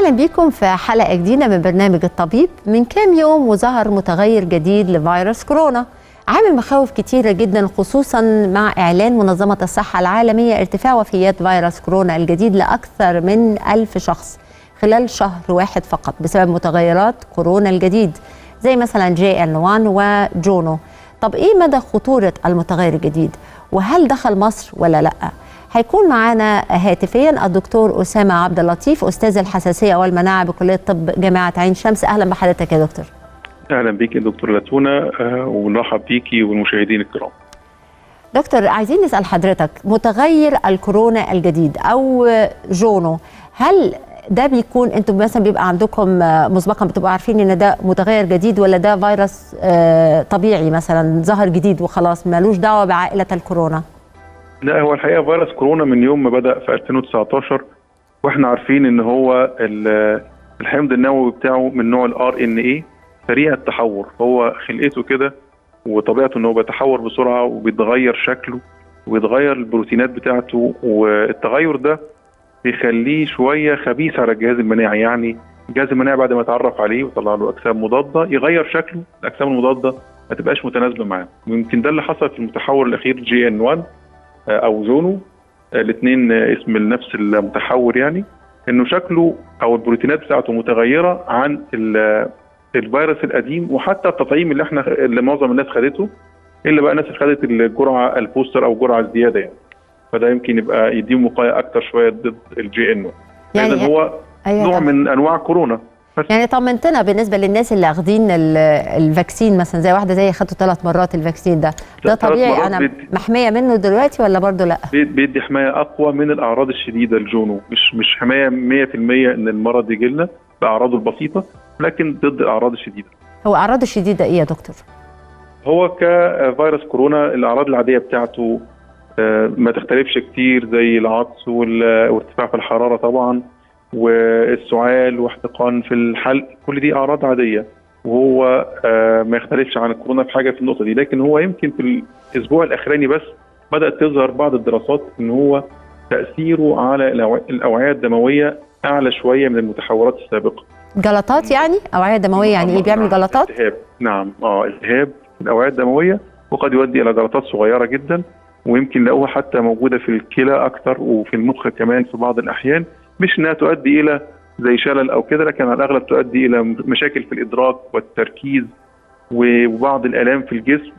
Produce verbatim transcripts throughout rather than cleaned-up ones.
أهلا بكم في حلقة جديدة من برنامج الطبيب. من كام يوم وظهر متغير جديد لفيروس كورونا عامل مخاوف كتيرة جدا، خصوصا مع إعلان منظمة الصحة العالمية ارتفاع وفيات فيروس كورونا الجديد لأكثر من ألف شخص خلال شهر واحد فقط بسبب متغيرات كورونا الجديد زي مثلا جي إن واحد وجونو. طب إيه مدى خطورة المتغير الجديد؟ وهل دخل مصر ولا لأ؟ هيكون معانا هاتفيا الدكتور أسامة عبد اللطيف، أستاذ الحساسية والمناعة بكلية طب جامعة عين شمس. أهلا بحضرتك يا دكتور. أهلا بيك يا دكتور لتونة، ونرحب بيكي والمشاهدين الكرام. دكتور، عايزين نسأل حضرتك، متغير الكورونا الجديد أو جونو، هل ده بيكون انتم مثلا بيبقى عندكم مسبقا بتبقوا عارفين ان ده متغير جديد، ولا ده فيروس طبيعي مثلا ظهر جديد وخلاص مالوش دعوة بعائلة الكورونا؟ لا، هو الحقيقه فيروس كورونا من يوم ما بدأ في ألفين وتسعتاشر واحنا عارفين ان هو الحمض النووي بتاعه من نوع الار ان ايه سريع التحور. هو خلقته كده وطبيعته ان هو بيتحور بسرعه وبيتغير شكله وبيتغير البروتينات بتاعته، والتغير ده بيخليه شويه خبيث على الجهاز المناعي. يعني الجهاز المناعي بعد ما يتعرف عليه ويطلع له اجسام مضاده يغير شكله، الاجسام المضاده ما تبقاش متناسبه معاه. ويمكن ده اللي حصل في المتحور الاخير جي إن واحد او جونو، الاثنين اسم نفس المتحور، يعني انه شكله او البروتينات بتاعته متغيره عن الفيروس القديم، وحتى التطعيم اللي احنا اللي معظم الناس خدته الا بقى ناس خدت الجرعه البوستر او الجرعه الزياده، يعني فده يمكن يبقى يديهم وقايه اكتر شويه ضد الجي ان. يعني اذا هو أيوة نوع طبعا من انواع كورونا. يعني طمنتنا بالنسبه للناس اللي اخذين الفاكسين، مثلا زي واحده زي خدته ثلاث مرات الفاكسين ده ده طبيعي انا بيدي محميه منه دلوقتي ولا برضه لا؟ بيدي حمايه اقوى من الاعراض الشديده الجونو، مش مش حمايه مية في المية ان المرض يجي لنا باعراضه البسيطه، لكن ضد الاعراض الشديده. هو اعراضه الشديده ايه يا دكتور؟ هو كفيروس كورونا الاعراض العاديه بتاعته ما تختلفش كتير، زي العطس وارتفاع في الحراره طبعا والسعال واحتقان في الحلق، كل دي اعراض عاديه، وهو ما يختلفش عن الكورونا في حاجه في النقطه دي. لكن هو يمكن في الاسبوع الاخراني بس بدات تظهر بعض الدراسات ان هو تاثيره على الاوعيه الدمويه اعلى شويه من المتحورات السابقه. جلطات يعني اوعيه دمويه، يعني ايه بيعمل جلطات؟ التهاب، نعم اه التهاب الاوعيه الدمويه، وقد يؤدي الى جلطات صغيره جدا، ويمكن لقوها حتى موجوده في الكلى اكثر وفي المخ كمان في بعض الاحيان، مش انها تؤدي الى زي شلل او كده، لكن على الاغلب تؤدي الى مشاكل في الادراك والتركيز وبعض الالام في الجسم،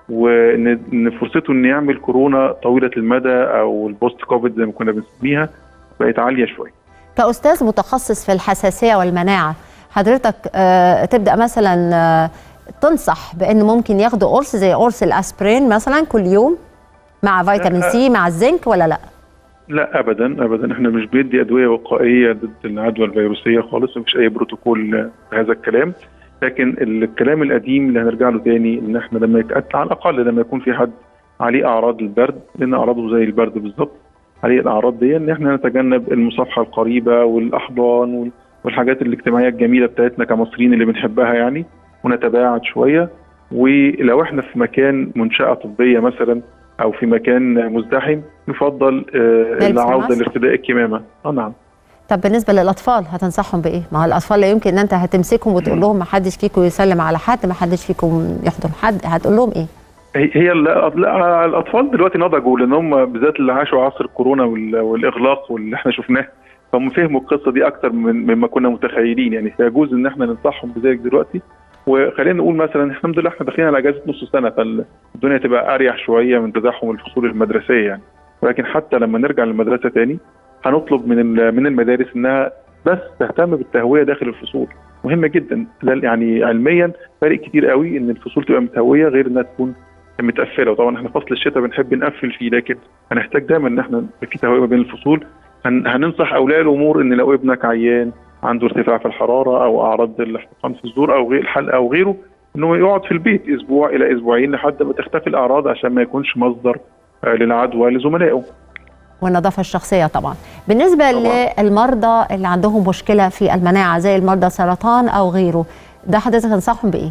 وان فرصته انه يعمل كورونا طويله المدى او البوست كوفيد زي ما كنا بنسميها بقت عاليه شويه. كاستاذ متخصص في الحساسيه والمناعه، حضرتك آه تبدا مثلا آه تنصح بانه ممكن ياخدوا قرص زي قرص الاسبرين مثلا كل يوم مع فيتامين سي مع الزنك ولا لا؟ لا ابدا ابدا، احنا مش بندي ادويه وقائيه ضد العدوى الفيروسيه خالص، مفيش اي بروتوكول هذا الكلام. لكن الكلام القديم اللي هنرجع له تاني ان احنا لما يتقطع على الاقل لما يكون في حد عليه اعراض البرد، لان اعراضه زي البرد بالظبط عليه الاعراض دي، ان احنا نتجنب المصافحه القريبه والاحضان والحاجات الاجتماعيه الجميله بتاعتنا كمصريين اللي بنحبها يعني، ونتباعد شويه. ولو احنا في مكان منشاه طبيه مثلا او في مكان مزدحم يفضل آه العوده لارتداء الكمامه. اه نعم. طب بالنسبه للاطفال هتنصحهم بايه؟ ما هو الاطفال لا يمكن ان انت هتمسكهم وتقول لهم ما حدش فيكم يسلم على حد، ما حدش فيكم يحضن حد، هتقول لهم ايه؟ هي الاطفال دلوقتي نضجوا، لان هم بالذات اللي عاشوا عصر الكورونا والاغلاق واللي احنا شفناه، فهم فهموا القصه دي اكتر من مما كنا متخيلين، يعني فيجوز ان احنا ننصحهم بذلك دلوقتي. وخلينا نقول مثلا الحمد لله احنا داخلين على اجازه نص سنه، فالدنيا تبقى اريح شويه من تزاحم الفصول المدرسيه يعني. ولكن حتى لما نرجع للمدرسه تاني هنطلب من من المدارس انها بس تهتم بالتهويه داخل الفصول، مهمه جدا. يعني علميا فرق كتير قوي ان الفصول تبقى متهويه غير انها تكون متقفله. وطبعا احنا فصل الشتاء بنحب نقفل فيه، لكن هنحتاج دايما ان احنا في تهويه ما بين الفصول. هننصح اولياء الامور ان لو ابنك عيان عنده ارتفاع في الحراره او اعراض الاحتقان في الزور او غير الحلق او غيره، انه يقعد في البيت اسبوع الى اسبوعين لحد ما تختفي الاعراض، عشان ما يكونش مصدر للعدوى لزملائه. والنظافه الشخصيه طبعا. بالنسبه طبعا للمرضى اللي عندهم مشكله في المناعه زي المرضى سرطان او غيره، ده حضرتك تنصحهم بايه؟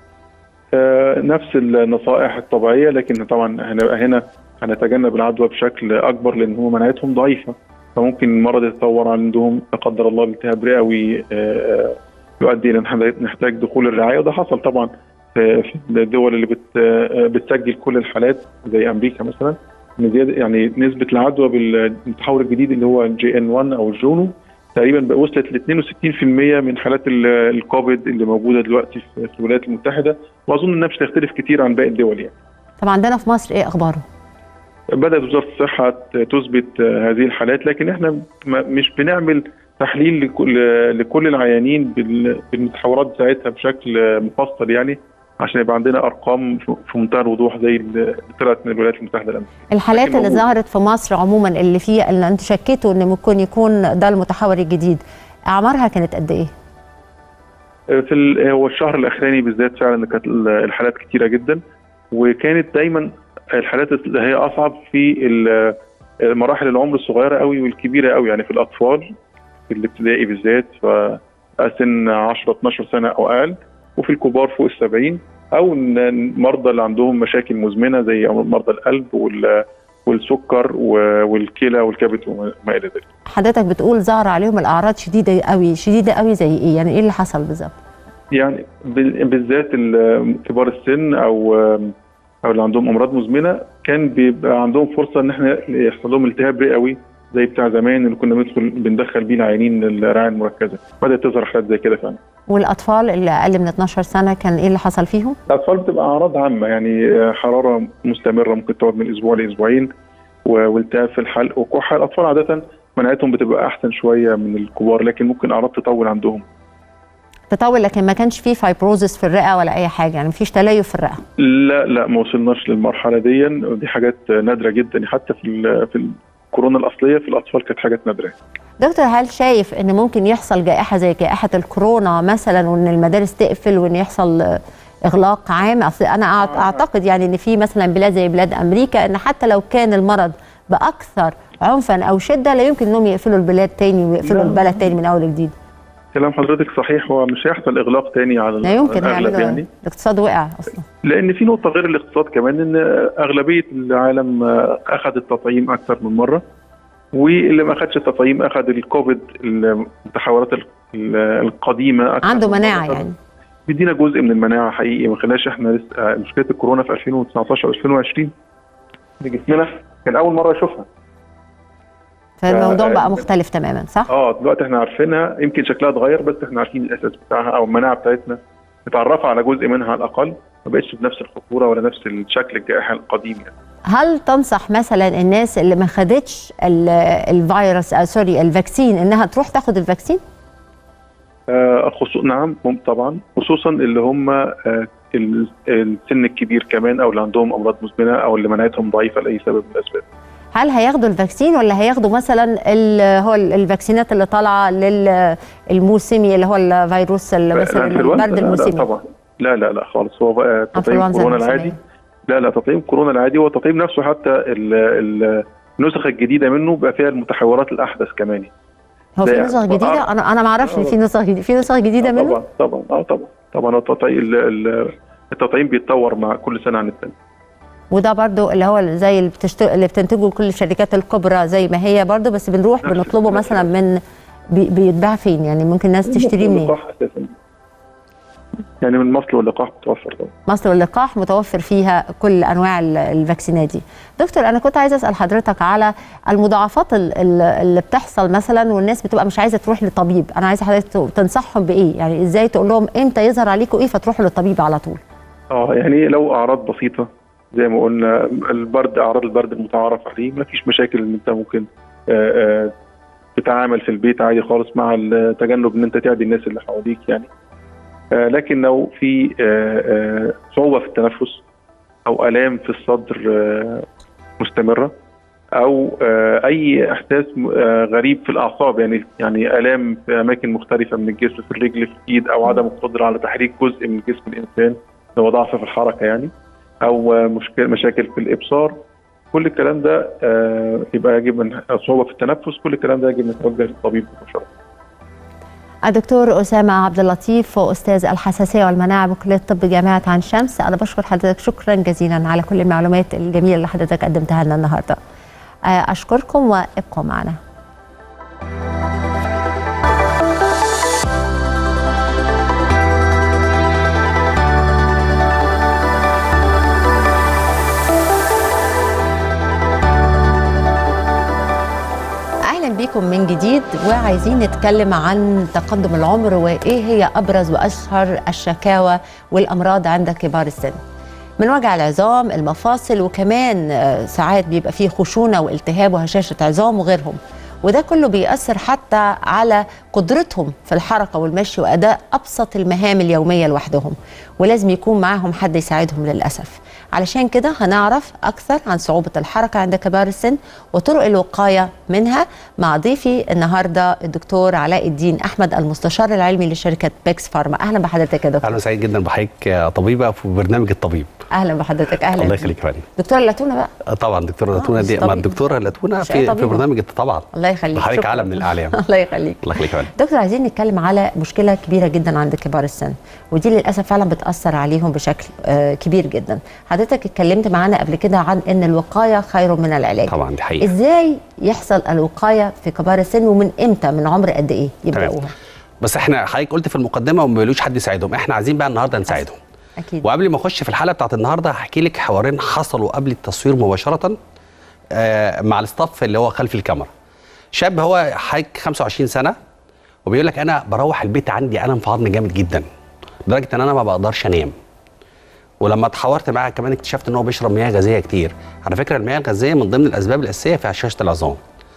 آه نفس النصائح الطبيعيه، لكن طبعا هنبقى هنا هنتجنب العدوى بشكل اكبر لان هم مناعتهم ضعيفه. فممكن المرض يتطور عندهم لا قدر الله التهاب رئوي يؤدي الى نحتاج دخول الرعايه، وده حصل طبعا في الدول اللي بت بتسجل كل الحالات زي امريكا مثلا، ان زياده يعني نسبه العدوى بالتحور الجديد اللي هو جي ان واحد او الجونو تقريبا وصلت ل اثنين وستين بالمئة من حالات الكوفيد اللي موجوده دلوقتي في الولايات المتحده، واظن انها مش تختلف كتير عن باقي الدول يعني. طب عندنا في مصر ايه اخباره؟ بدات وزاره الصحه تثبت هذه الحالات، لكن احنا مش بنعمل تحليل لكل لكل العيانين بالمتحورات بتاعتها بشكل مفصل يعني، عشان يبقى عندنا ارقام في منتهى الوضوح زي اللي طلعت من الولايات المتحده الامريكيه. الحالات اللي ظهرت في مصر عموما اللي فيها اللي انت شكيتوا ان ممكن يكون ده المتحور الجديد، اعمارها كانت قد ايه؟ في هو الشهر الاخراني بالذات فعلا كانت الحالات كتيره جدا، وكانت دايما الحالات اللي هي اصعب في مراحل العمر الصغيره قوي والكبيره قوي، يعني في الاطفال في الابتدائي بالذات فسن عشرة اتناشر سنه او اقل، وفي الكبار فوق السبعين، او المرضى اللي عندهم مشاكل مزمنه زي مرضى القلب والسكر والكلى والكبد وما الى ذلك. حضرتك بتقول ظهر عليهم الاعراض شديده قوي، شديده قوي زي ايه؟ يعني ايه اللي حصل بالظبط؟ يعني بالذات كبار السن او او اللي عندهم امراض مزمنه كان بيبقى عندهم فرصه ان احنا يحصل لهم التهاب رئوي زي بتاع زمان اللي كنا بندخل بندخل بيه العيانين الرعايه المركزه، بدات تظهر حالات زي كده فعلا. والاطفال اللي اقل من اتناشر سنه كان ايه اللي حصل فيهم؟ الاطفال بتبقى اعراض عامه، يعني حراره مستمره ممكن تقعد من اسبوع لاسبوعين، والتهاب في الحلق وكحه. الاطفال عاده مناعتهم بتبقى احسن شويه من الكبار، لكن ممكن اعراض تطول عندهم. تطول لكن ما كانش فيه فايبروزس في الرئه ولا اي حاجه، يعني مفيش تليف في الرئه؟ لا لا ما وصلناش للمرحله دي، ودي حاجات نادره جدا، حتى في في الكورونا الاصليه في الاطفال كانت حاجات نادره. دكتور هل شايف ان ممكن يحصل جائحه زي جائحه الكورونا مثلا، وان المدارس تقفل وان يحصل اغلاق عام؟ اصل انا اعتقد يعني ان في مثلا بلاد زي بلاد امريكا ان حتى لو كان المرض باكثر عنفا او شده لا يمكن انهم يقفلوا البلاد تاني ويقفلوا البلد تاني من اول وجديد. كلام حضرتك صحيح، هو مش هيحصل اغلاق تاني على لا يمكن الاغلب يعني، الاقتصاد وقع اصلا. لان في نقطه غير الاقتصاد كمان، ان اغلبيه العالم اخذ التطعيم اكثر من مره، واللي ما اخذش التطعيم اخذ الكوفيد المتحورات القديمه أكثر عنده مناعه يعني، بيدينا جزء من المناعه حقيقي. ما خلناش احنا لسه مشكله الكورونا في ألفين وتسعتاشر ألفين وعشرين اللي جسمنا كان اول مره يشوفها، فالموضوع بقى مختلف تماما صح؟ اه دلوقتي احنا عارفينها، يمكن شكلها اتغير بس احنا عارفين الاساس بتاعها او المناعه بتاعتنا متعرفه على جزء منها على الاقل، ما بقتش بنفس الخطوره ولا نفس الشكل الجائحي القديم يعني. هل تنصح مثلا الناس اللي ما خدتش الفيروس آه سوري الفاكسين انها تروح تاخد الفاكسين؟ آه خصوصا نعم طبعا، خصوصا اللي هم آه السن الكبير كمان، او اللي عندهم امراض مزمنه، او اللي مناعتهم ضعيفه لاي سبب من الاسباب. هل هياخدوا الفاكسين ولا هياخدوا مثلا هو الفاكسينات اللي طالعه للموسمي اللي هو الفيروس مثلا البرد الموسمي؟ لا طبعا لا لا لا خالص، هو بقى تطعيم كورونا العادي. لا لا تطعيم كورونا العادي، هو التطعيم نفسه حتى النسخه الجديده منه بقى فيها المتحورات الاحدث كمان. هو في نسخ جديده؟ انا انا ما اعرفش ان في نسخ جديده، في نسخ جديده منه؟ طبعا طبعا اه طبعا طبعا التطعيم التطعيم بيتطور مع كل سنه عن الثانيه. وده برضو اللي هو زي اللي, بتشت... اللي بتنتجه كل الشركات الكبرى زي ما هي برضو، بس بنروح بنطلبه مثلا من بي... بيتباع فين؟ يعني ممكن الناس تشتريه منين؟ يعني من مصر واللقاح متوفر طبعا. مصر واللقاح متوفر فيها كل انواع الفاكسينات دي. دكتور انا كنت عايزه اسال حضرتك على المضاعفات اللي بتحصل مثلا والناس بتبقى مش عايزه تروح لطبيب، انا عايزه حضرتك تنصحهم بايه؟ يعني ازاي تقول لهم امتى يظهر عليكم ايه فتروحوا للطبيب على طول؟ اه يعني لو اعراض بسيطه زي ما قلنا البرد، اعراض البرد المتعارف عليه، ما فيش مشاكل ان انت ممكن آآ آآ تتعامل في البيت عادي خالص مع التجنب ان انت تعدي الناس اللي حواليك يعني. لكن لو في صعوبه في التنفس او الام في الصدر مستمره، او اي احساس غريب في الاعصاب، يعني يعني الام في اماكن مختلفه من الجسم، في الرجل في الايد، او عدم القدره على تحريك جزء من جسم الانسان لو ضعف في الحركه يعني، او مشكله مشاكل في الابصار، كل الكلام ده يبقى يجب من صعوبه في التنفس، كل الكلام ده يجب نتوجه للطبيب مباشره. الدكتور أسامة عبد اللطيف أستاذ الحساسية والمناعة بكلية الطب جامعة عين شمس، أنا بشكر حضرتك شكرا جزيلا على كل المعلومات الجميلة اللي حضرتك قدمتها لنا النهارده. أشكركم وابقوا معنا. بيكم من جديد، وعايزين نتكلم عن تقدم العمر وايه هي ابرز واشهر الشكاوى والامراض عند كبار السن، من وجع العظام، المفاصل، وكمان ساعات بيبقى فيه خشونه والتهاب وهشاشه عظام وغيرهم. وده كله بيأثر حتى على قدرتهم في الحركة والمشي وأداء أبسط المهام اليومية لوحدهم، ولازم يكون معاهم حد يساعدهم للأسف. علشان كده هنعرف أكثر عن صعوبة الحركة عند كبار السن وطرق الوقاية منها مع ضيفي النهاردة الدكتور علاء الدين أحمد، المستشار العلمي لشركة بيكس فارما. أهلا بحضرتك يا دكتور. أهلا، سعيد جدا بحضرتك طبيبة في برنامج الطبيب. أهلا بحضرتك. أهلا. الله يخليك يا فندم. دكتورة لاتونا بقى. طبعا دكتورة لاتونا دي مع الدكتورة لاتونا في في برنامج طبعا. الله يخليك. حضرتك عالم من الأعلام. الله يخليك. الله يخليك يا فندم. دكتور، عايزين نتكلم على مشكلة كبيرة جدا عند كبار السن، ودي للأسف فعلا بتأثر عليهم بشكل آه كبير جدا. حضرتك اتكلمت معانا قبل كده عن ان الوقايه خير من العلاج. طبعا دي حقيقه. ازاي يحصل الوقايه في كبار السن، ومن امتى، من عمر قد ايه يبداوها؟ بس احنا حضرتك قلت في المقدمه وما بيقولوش حد يساعدهم، احنا عايزين بقى النهارده نساعدهم. اكيد. وقبل ما اخش في الحلقه بتاعت النهارده هحكي لك حوارين حصلوا قبل التصوير مباشره آه مع الاستاف اللي هو خلف الكاميرا. شاب هو حضرتك خمسة وعشرين سنه وبيقول لك انا بروح البيت عندي الم في عظمي جامد جدا لدرجه ان انا ما بقدرش انام. ولما اتحاورت معاه كمان اكتشفت ان هو بيشرب مياه غازيه كتير. على فكره المياه الغازيه من ضمن الاسباب الاساسيه في هشاشه العظام.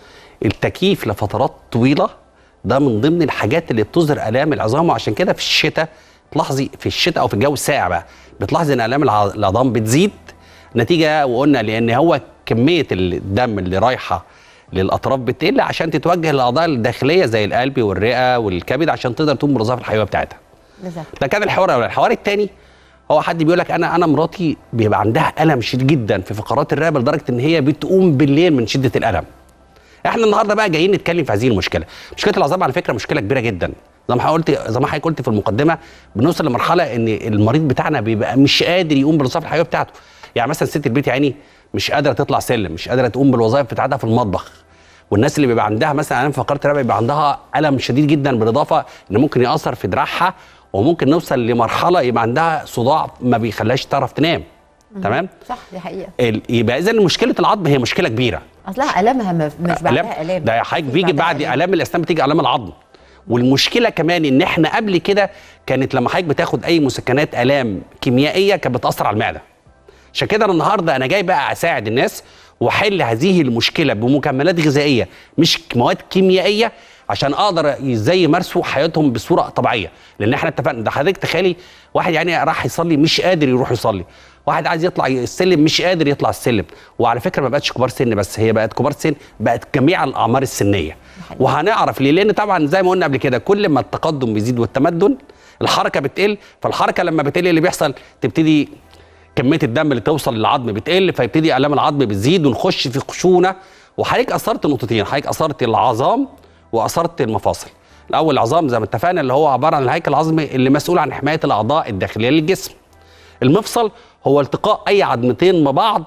التكييف لفترات طويله ده من ضمن الحاجات اللي بتظهر الام العظام، وعشان كده في الشتاء تلاحظي في الشتاء او في الجو الساقع بقى بتلاحظي ان الام العظام بتزيد نتيجه، وقلنا لان هو كميه الدم اللي رايحه للاطراف بتقل عشان تتوجه للاعضاء الداخليه زي القلب والرئه والكبد عشان تقدر تقوم بالوظائف الحيويه بتاعتها. بالظبط. ده كان الحوار الاول. الحوار الثاني هو حد بيقول لك انا انا مراتي بيبقى عندها الم شديد جدا في فقرات الرقبه لدرجه ان هي بتقوم بالليل من شده الالم. احنا النهارده بقى جايين نتكلم في هذه المشكله. مشكله العظام على فكره مشكله كبيره جدا، زي ما قلت زي ما حضرتك قلت في المقدمه، بنوصل لمرحله ان المريض بتاعنا بيبقى مش قادر يقوم بالوظائف الحيويه بتاعته. يعني مثلا ست البيت يا عيني مش قادره تطلع سلم، مش قادره تقوم بالوظائف بتاعتها في المطبخ. والناس اللي بيبقى عندها مثلا الم في فقرات الرقبه بيبقى عندها الم شديد جدا، بالاضافه ان ممكن ياثر في دراعها، وممكن نوصل لمرحله يبقى عندها صداع ما بيخليهاش تعرف تنام. تمام؟ صح، دي حقيقه. يبقى اذا مشكله العظم هي مشكله كبيره. اصلها الامها مش بعدها الام، ده حضرتك بيجي بعد الام الاسنان بتيجي الام العظم. والمشكله كمان ان احنا قبل كده كانت لما حضرتك بتاخد اي مسكنات الام كيميائيه كانت بتاثر على المعده. عشان كده انا النهارده انا جاي بقى اساعد الناس واحل هذه المشكله بمكملات غذائيه مش مواد كيميائيه، عشان اقدر ازاي يمارسوا حياتهم بصوره طبيعيه. لان احنا اتفقنا، ده حضرتك تخيلي واحد يعني راح يصلي مش قادر يروح يصلي، واحد عايز يطلع السلم مش قادر يطلع السلم. وعلى فكره ما بقتش كبار سن بس، هي بقت كبار سن، بقت جميع الاعمار السنيه. وهنعرف ليه، لان طبعا زي ما قلنا قبل كده كل ما التقدم بيزيد والتمدن الحركه بتقل، فالحركه لما بتقل اللي بيحصل تبتدي كميه الدم اللي توصل للعظم بتقل، فيبتدي الام العظم بتزيد ونخش في خشونه. وحضرتك اثرت نقطتين، حضرتك اثرت العظام واثرت المفاصل. الاول العظام زي ما اتفقنا اللي هو عباره عن الهيكل العظمي اللي مسؤول عن حمايه الاعضاء الداخليه للجسم. المفصل هو التقاء اي عظمتين مع بعض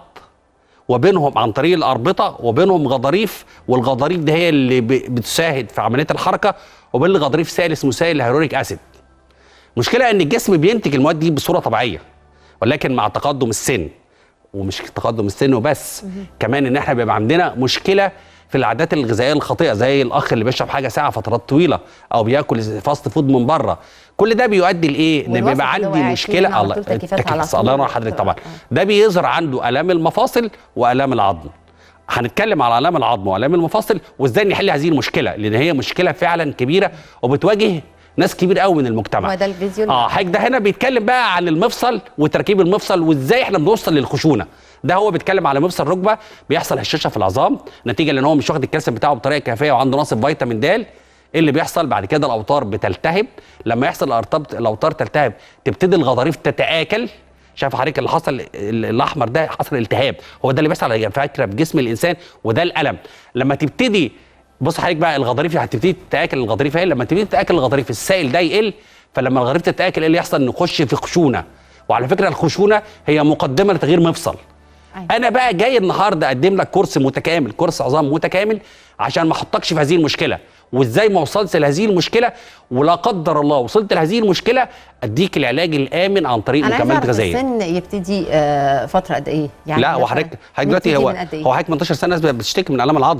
وبينهم عن طريق الاربطه وبينهم غضاريف، والغضاريف ده هي اللي بتساعد في عمليه الحركه، وبين الغضاريف سائل اسمه سائل الهيالوريك اسيد. المشكله ان الجسم بينتج المواد دي بصوره طبيعيه، ولكن مع تقدم السن، ومش تقدم السن وبس، كمان ان احنا بيبقى عندنا مشكله في العادات الغذائيه الخاطئه، زي الاخ اللي بيشرب حاجه ساعه فترات طويله او بياكل فاست فود من بره. كل ده بيؤدي لايه؟ ان بيبقى عندي مشكله. الله الله ينور حضرتك. طبعا ده بيظهر عنده الام المفاصل والام العظم. هنتكلم على الام العظم والام المفاصل وازاي نحل هذه المشكله، لان هي مشكله فعلا كبيره وبتواجه ناس كبير قوي من المجتمع. وده الفيديو اه حضرتك ده هنا بيتكلم بقى عن المفصل وتركيب المفصل وازاي احنا بنوصل للخشونه. ده هو بيتكلم على مفصل ركبه بيحصل هشاشه في العظام نتيجه لان هو مش واخد الكالسيوم بتاعه بطريقه كافيه وعنده نقص فيتامين د. ايه اللي بيحصل بعد كده؟ الاوتار بتلتهب. لما يحصل الاوتار تلتهب تبتدي الغضاريف تتآكل. شايف حضرتك اللي حصل الاحمر ده؟ حصل التهاب. هو ده اللي بيحصل على فكره في جسم الانسان، وده الالم. لما تبتدي بص حضرتك بقى الغضاريف هتبتدي تتآكل. الغضاريف ايه؟ لما تبتدي تتآكل الغضاريف السائل ده يقل، فلما الغضاريف تتآكل ايه اللي يحصل؟ نخش في خشونه. وعلى فكره الخشونه هي مقدمه لتغيير مفصل. أيوة. انا بقى جاي النهارده اقدم لك كورس متكامل، كورس عظام متكامل، عشان ما احطكش في هذه المشكله، وازاي ما وصلتش لهذه المشكله، ولا قدر الله وصلت لهذه المشكله اديك العلاج الامن عن طريق مكملات غذائيه. السن يبتدي آه فتره قد ايه؟ يعني لا وحضرتك حضرتك دلوقتي هو هو حضرتك ثمانية عشر سنه بتشتكي من الام العظم،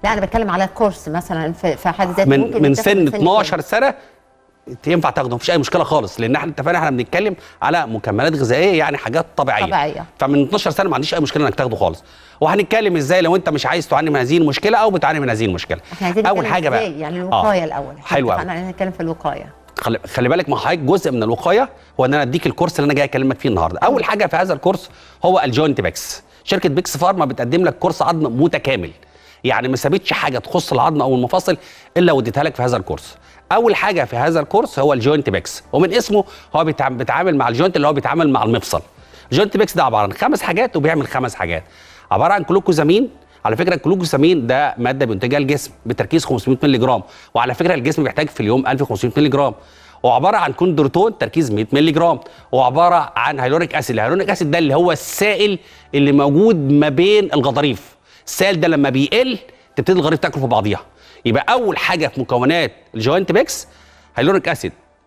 لا انا بتكلم على كورس مثلا في في حد ذاته، من ممكن من يتاخد سن كام؟ اتناشر سنه ينفع تاخده، مفيش اي مشكله خالص، لان احنا اتفقنا احنا بنتكلم على مكملات غذائيه يعني حاجات طبيعيه طبيعيه. فمن اتناشر سنه ما عنديش اي مشكله انك تاخده خالص. وهنتكلم ازاي لو انت مش عايز تعاني من هذه المشكله او بتعاني من هذه المشكله. احنا عايزين اول حاجه بقى يعني الوقايه آه. الاول حلو قوي، احنا هنتكلم في الوقايه. خلي, خلي بالك ما حضرتك جزء من الوقايه هو ان انا اديك الكورس اللي انا جاي اكلمك فيه النهارده. اول حاجه في هذا الكورس هو الجوينت بيكس. شركه بيكس فارما بتقدم لك كورس عظم متكامل، يعني ما سابتش حاجه تخص العظم او المفاصل الا وديتها لك في هذا الكورس. اول حاجه في هذا الكورس هو الجوينت بيكس، ومن اسمه هو بيتعامل مع الجوينت اللي هو بيتعامل مع المفصل. الجوينت بيكس ده عباره عن خمس حاجات وبيعمل خمس حاجات. عباره عن جلوكوزامين. على فكره الجلوكوزامين ده ماده بينتجها الجسم بتركيز خمسمائة مللي جرام، وعلى فكره الجسم بيحتاج في اليوم ألف وخمسمائة مللي جرام. وعباره عن كوندروتون تركيز مائة مللي جرام، وعباره عن هيلوريك اسيد. الهيلوريك اسيد ده اللي هو السائل اللي موجود ما بين الغضاريف. السائل ده لما بيقل تبتدي الغضاريف تاكل في بعضيها. يبقى اول حاجه في مكونات الجوينت بيكس هيلوريك اسيد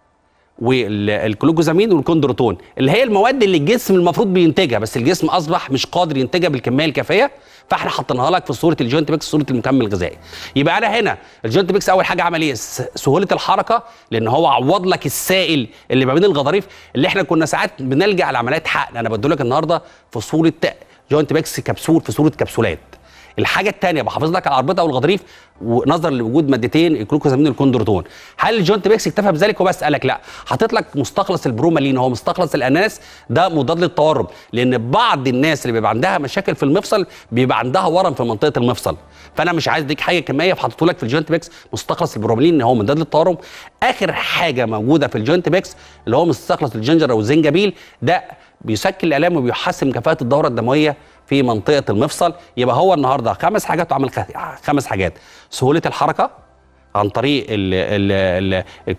والجلوكوزامين والكوندروتون، اللي هي المواد اللي الجسم المفروض بينتجها بس الجسم اصبح مش قادر ينتجها بالكميه الكافيه، فاحنا حطيناها لك في صوره الجوينت بيكس، صوره المكمل الغذائي. يبقى انا هنا الجوينت بيكس اول حاجه عمل ايه؟ سهوله الحركه، لان هو عوض لك السائل اللي ما بين الغضاريف اللي احنا كنا ساعات بنلجا لعمليات حقن. انا بدي لك النهارده في صوره جوينت بيكس كبسول، في صوره كبسولات. الحاجه الثانيه بحافظ لك على الاربطه والغضاريف ونظرا لوجود مادتين الجلوكوزامين والكوندروتون. هل الجوينت بيكس اكتفى بذلك وبسالك؟ لا، حاطط لك مستخلص البرومالين، هو مستخلص الاناناس ده مضاد للتورم، لان بعض الناس اللي بيبقى عندها مشاكل في المفصل بيبقى عندها ورم في منطقه المفصل، فانا مش عايز اديك حاجه كميه فحطيته لك في الجوينت بيكس مستخلص البرومالين ان هو مضاد للتورم. اخر حاجه موجوده في الجوينت بيكس اللي هو مستخلص الجنجر او الزنجبيل، ده بيسكن الالام وبيحسن كفاءه الدوره الدمويه في منطقه المفصل. يبقى هو النهارده خمس حاجات وعمل خمس حاجات: سهوله الحركه عن طريق ال ال ال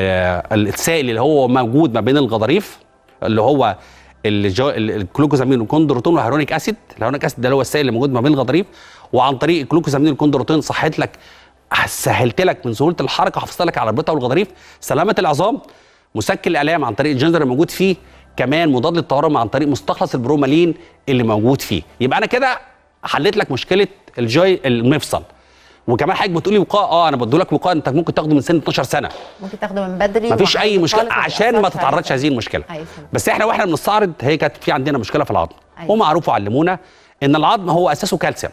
ال السائل اللي هو موجود ما بين الغضاريف اللي هو الجلوكوزامين والكوندروتون والهيلوريك اسيد. الهيلوريك اسيد ده اللي هو السائل اللي موجود ما بين الغضاريف، وعن طريق الجلوكوزامين والكوندروتون صحت لك، سهلت لك من سهوله الحركه وحافظت لك على الربطه والغضاريف. سلامه العظام، مسكن الالام عن طريق الجنجر الموجود فيه، كمان مضاد للتورم عن طريق مستخلص البرومالين اللي موجود فيه. يبقى انا كده حليت لك مشكله الجوي المفصل. وكمان حضرتك بتقولي وقايه، اه انا بدي لك وقايه انت ممكن تاخده من سن اتناشر سنه، ممكن تاخده من بدري، مفيش اي مشكله عشان ما تتعرضش هذه المشكله. أيوة. بس احنا واحنا بنستعرض هي كانت في عندنا مشكله في العظم. أيوة. هم عرفوا علمونا ان العظم هو اساسه كالسيوم،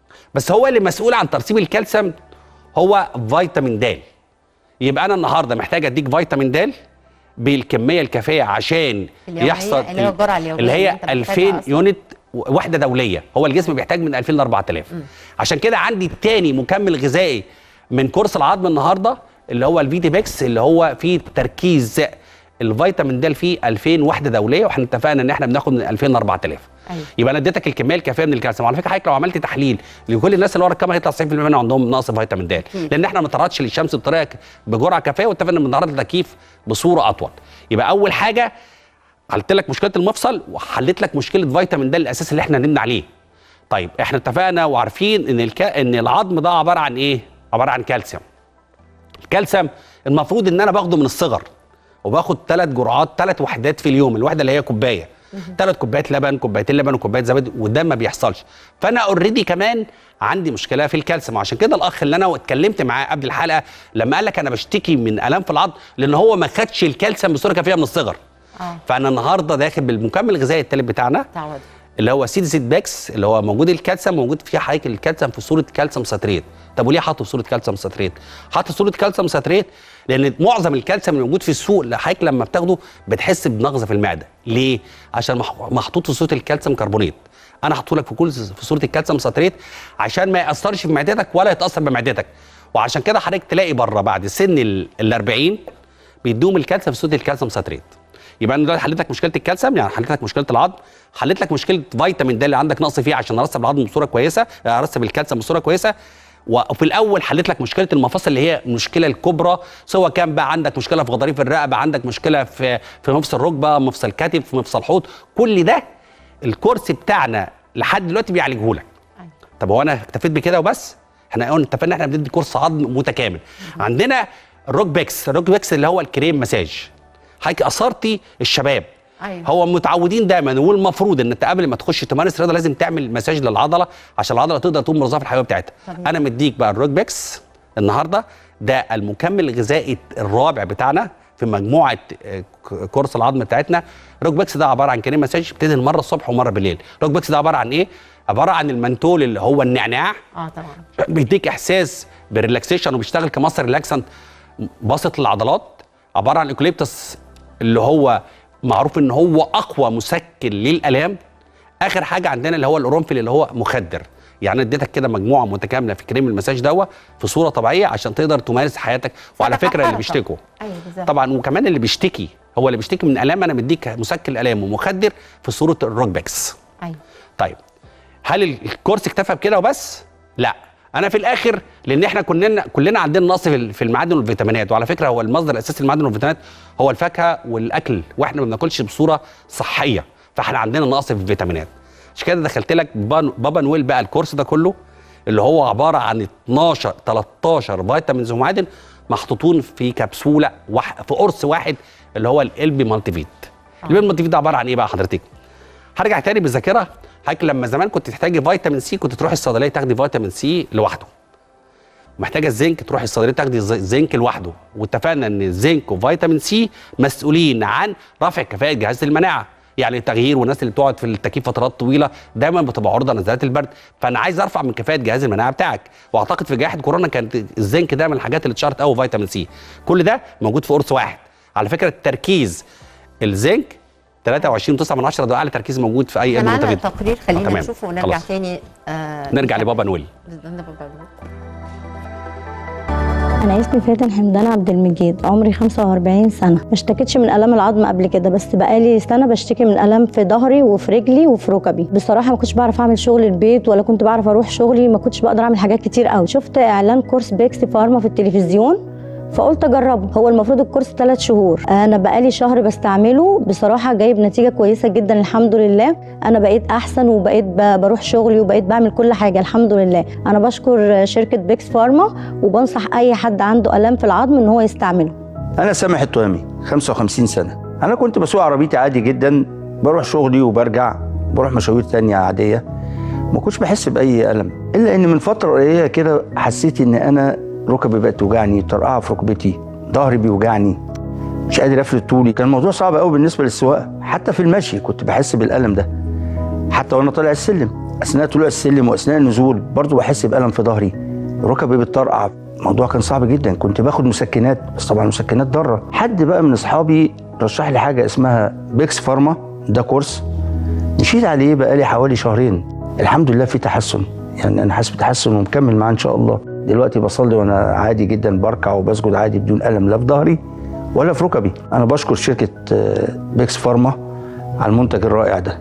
بس هو اللي مسؤول عن ترسيب الكالسيوم هو فيتامين د. يبقى انا النهارده محتاج اديك فيتامين د بالكميه الكافيه عشان يحصل اللي هي الجرعه اليوميه اللي هي ألفين يونت وحده دوليه. هو الجسم بيحتاج من ألفين ل أربعة آلاف. م. عشان كده عندي الثاني مكمل غذائي من كورس العظم النهارده اللي هو الفيتي بيكس، اللي هو فيه تركيز الفيتامين د فيه ألفين وحده دوليه، واحنا اتفقنا ان احنا بناخد من ألفين ل أربعة آلاف. أيوة. يبقى انا اديتك الكميه الكافيه من الكالسيوم. على فكره حضرتك لو عملت تحليل لكل الناس اللي ورا الكاميرا هيطلع تسعين بالمية منهم عندهم نقص فيتامين د، لان احنا ما تعرضش للشمس بطريقه بجرعه كافيه، واتفقنا بنعرض للتكييف بصوره اطول. يبقى اول حاجه حلت لك مشكله المفصل وحلت لك مشكله فيتامين د الاساس اللي احنا نبني عليه. طيب احنا اتفقنا وعارفين ان الك... ان العظم ده عباره عن ايه؟ عباره عن كالسيوم. الكالسيوم المفروض ان انا باخده من الصغر، وباخد ثلاث جرعات ثلاث وحدات في اليوم، الوحده اللي هي كوبايه، ثلاث كوبايات لبن، كوبايتين لبن وكوبايه زبادي، وده ما بيحصلش. فانا اوريدي كمان عندي مشكله في الكالسيوم. وعشان كده الاخ اللي انا اتكلمت معاه قبل الحلقه لما قال لك انا بشتكي من الام في العظم لان هو ما خدش الكالسيوم بصوره كافيه من الصغر. آه. فانا النهارده داخل بالمكمل الغذائي الثالث بتاعنا تعود. اللي هو سيد زيت باكس، اللي هو موجود الكالسيوم موجود فيه حضرتك الكالسيوم في صوره كالسيوم ساتريت. طب وليه حاطه في صوره كالسيوم ساتريت؟ حاطه في صوره كالسيوم ساتريت لان معظم الكالسيوم اللي موجود في السوق حضرتك لما بتاخده بتحس بنغزه في المعده. ليه؟ عشان محطوط في صوره الكالسيوم كربونات. انا حاطه لك في كل في صوره الكالسيوم ساتريت عشان ما ياثرش في معدتك ولا يتاثر بمعدتك. وعشان كده حضرتك تلاقي بره بعد سن ال أربعين بيدوم الكالسيوم في صوره الكالسيوم ساتريت. يبقى انا دلوقتي حليت لك مشكله الكالسيوم، يعني حليت لك مشكله العظم، حليت لك مشكله فيتامين د اللي عندك نقص فيه عشان ارسب العظم بصوره كويسه، ارسب الكالسيوم بصوره كويسه. وفي الاول حليت لك مشكله المفاصل اللي هي المشكله الكبرى، سواء كان بقى عندك مشكله في غضاريف الرقبه، عندك مشكله في في مفصل ركبه، مفصل كتف، في مفصل حوض، كل ده الكورس بتاعنا لحد دلوقتي بيعالجه لك. طب هو انا اكتفيت بكده وبس؟ احنا قلنا اتفقنا احنا بندي كورس عظم متكامل. عندنا الروك بيكس، الروك بيكس اللي هو الكريم مساج. حضرتك اثرتي الشباب، أيوة. هو متعودين دايما، والمفروض ان انت قبل ما تخش تمارس رياضه لازم تعمل مساج للعضله عشان العضله تقدر تقوم بالوظائف الحيويه بتاعتها. طبعا. انا مديك بقى الروك بيكس النهارده، ده المكمل الغذائي الرابع بتاعنا في مجموعه كورس العظم بتاعتنا. روك بيكس ده عباره عن كريم مساج بتدهن مره الصبح ومره بالليل. روك بيكس ده عباره عن ايه؟ عباره عن المنتول اللي هو النعناع. اه طبعا بيديك احساس بالريلاكسيشن وبيشتغل كمصدر ريلاكسنت باسط للعضلات. عباره عن الايكوليبتس اللي هو معروف ان هو اقوى مسكن للالام. اخر حاجه عندنا اللي هو القرنفل اللي هو مخدر. يعني اديتك كده مجموعه متكامله في كريم المساج دوا في صوره طبيعيه عشان تقدر تمارس حياتك. وعلى فكره اللي بيشتكوا أيوة طبعا، وكمان اللي بيشتكي هو اللي بيشتكي من الام، انا مديك مسكن الالام ومخدر في صوره الروك بيكس. ايوه طيب هل الكورس اكتفى بكده وبس؟ لا، انا في الاخر لان احنا كلنا كلنا عندنا نقص في المعادن والفيتامينات، وعلى فكره هو المصدر الاساسي للمعادن والفيتامينات هو الفاكهه والاكل، واحنا ما بناكلش بصوره صحيه، فاحنا عندنا نقص في الفيتامينات. عشان كده دخلت لك بابا نويل بقى الكورس ده كله اللي هو عباره عن اتناشر تلتاشر فيتامينز ومعادن محطوطون في كبسوله واحد في قرص واحد اللي هو الالبي مالتي فيت. الالبي مالتي فيت ده عباره عن ايه بقى حضرتك؟ هرجع تاني بالذاكره. حضرتك لما زمان كنت تحتاجي فيتامين سي كنت تروحي الصيدليه تاخدي فيتامين سي لوحده. محتاجه الزنك تروحي الصيدليه تاخدي الزنك لوحده، واتفقنا ان الزنك وفيتامين سي مسؤولين عن رفع كفاءه جهاز المناعه، يعني التغيير، والناس اللي بتقعد في التكييف فترات طويله دايما بتبقى عرضه لنزلات البرد، فانا عايز ارفع من كفاءه جهاز المناعه بتاعك. واعتقد في جائحه كورونا كانت الزنك ده من الحاجات اللي اتشهرت قوي، فيتامين سي. كل ده موجود في قرص واحد. على فكره التركيز الزنك تلاتة وعشرين فاصلة تسعة من عشرة ده اعلى تركيز موجود في اي علم معانا تقرير خلينا آه نشوفه ونرجع خلاص. تاني آه نرجع لبابا نويل. أنا اسمي فاتن حمدان عبد المجيد، عمري خمسة وأربعين سنة. ما اشتكيتش من ألم العظم قبل كده، بس بقالي سنة بشتكي من ألم في ظهري وفي رجلي وفي ركبي. بصراحة ما كنتش بعرف أعمل شغل البيت ولا كنت بعرف أروح شغلي، ما كنتش بقدر أعمل حاجات كتير قوي. شفت إعلان كورس بيكس فارما في التلفزيون فقلت اجربه. هو المفروض الكورس ثلاث شهور، انا بقالي شهر بستعمله، بصراحه جايب نتيجه كويسه جدا الحمد لله. انا بقيت احسن وبقيت بروح شغلي وبقيت بعمل كل حاجه الحمد لله. انا بشكر شركه بيكس فارما وبنصح اي حد عنده الام في العظم ان هو يستعمله. انا سامح التهامي خمسة وخمسين سنه. انا كنت بسوق عربيتي عادي جدا، بروح شغلي وبرجع، بروح مشاوير تانية عاديه، ما كنتش بحس باي الم، الا ان من فتره قليله كده حسيت ان انا ركبي بقت توجعني، طرقعه في ركبتي، ظهري بيوجعني، مش قادر افرد طولي. كان الموضوع صعب قوي بالنسبه للسواقه، حتى في المشي كنت بحس بالالم ده، حتى وانا طالع السلم، اثناء طلوع السلم واثناء النزول برضو بحس بالم في ظهري، ركبي بتطرقع. الموضوع كان صعب جدا، كنت باخد مسكنات، بس طبعا المسكنات ضاره. حد بقى من اصحابي رشح لي حاجه اسمها بيكس فارما، ده كورس مشيت عليه بقالي حوالي شهرين، الحمد لله في تحسن، يعني انا حاسس بتحسن ومكمل معاه ان شاء الله. دلوقتي بصلي وانا عادي جدا، بركع وبسجد عادي بدون الم لا في ظهري ولا في ركبي. انا بشكر شركه بيكس فارما على المنتج الرائع ده.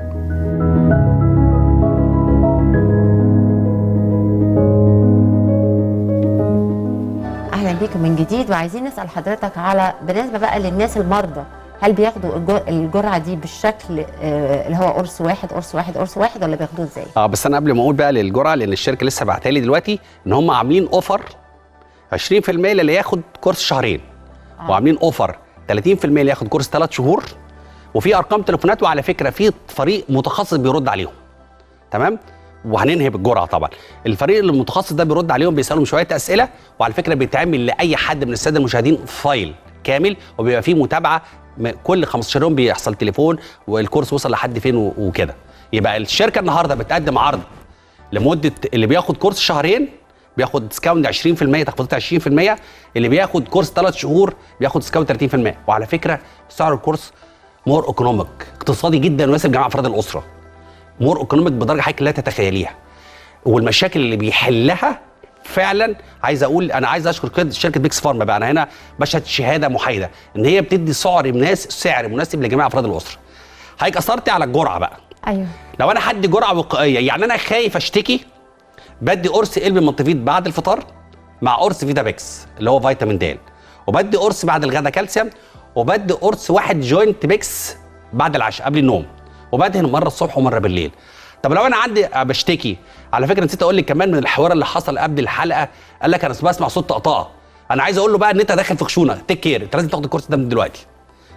اهلا بيكم من جديد، وعايزين نسال حضرتك على بالنسبه بقى للناس المرضى، هل بياخدوا الجرعه دي بالشكل اللي هو قرص واحد قرص واحد قرص واحد ولا بياخدوه ازاي؟ اه بس انا قبل ما اقول بقى للجرعه، لان الشركه لسه بعتها لي دلوقتي ان هم عاملين اوفر عشرين في المية اللي ياخد كورس شهرين، آه. وعاملين اوفر تلاتين في المية اللي ياخد كورس ثلاث شهور، وفي ارقام تليفونات، وعلى فكره في فريق متخصص بيرد عليهم. تمام؟ وهننهي بالجرعه طبعا. الفريق المتخصص ده بيرد عليهم، بيسالهم شويه اسئله، وعلى فكره بيتعمل لاي حد من الساده المشاهدين فايل كامل، وبيبقى فيه متابعه كل خمستاشر يوم بيحصل تليفون والكورس وصل لحد فين وكده. يبقى الشركه النهارده بتقدم عرض لمده اللي بياخد كورس شهرين بياخد ديسكاونت عشرين في المية، تخفيضات عشرين في المية، اللي بياخد كورس ثلاث شهور بياخد ديسكاونت تلاتين في المية. وعلى فكره سعر الكورس مور ايكونوميك، اقتصادي جدا ويناسب جميع افراد الاسره. مور ايكونوميك بدرجه حضرتك لا تتخيليها. والمشاكل اللي بيحلها فعلا، عايز اقول انا عايز اشكر شركه بيكس فارما بقى، انا هنا بشهد شهاده محايده ان هي بتدي سعر مناسب سعر مناسب لجميع افراد الاسره. حضرتك اثرتي على الجرعه بقى. ايوه. لو انا حد جرعه وقائيه، يعني انا خايف اشتكي، بدي قرص قلب المنطفيد بعد الفطار مع قرص فيتا بيكس اللي هو فيتامين د، وبدي قرص بعد الغداء كالسيوم، وبدي قرص واحد جوينت بيكس بعد العشاء قبل النوم، وبدهن مره الصبح ومره بالليل. طب لو انا عندي بشتكي، على فكره نسيت اقول لك كمان من الحوار اللي حصل قبل الحلقه، قال لك انا بسمع صوت طقطقه. انا عايز اقول له بقى ان انت داخل في خشونه، تيك كير، انت لازم تاخد الكورس ده من دلوقتي.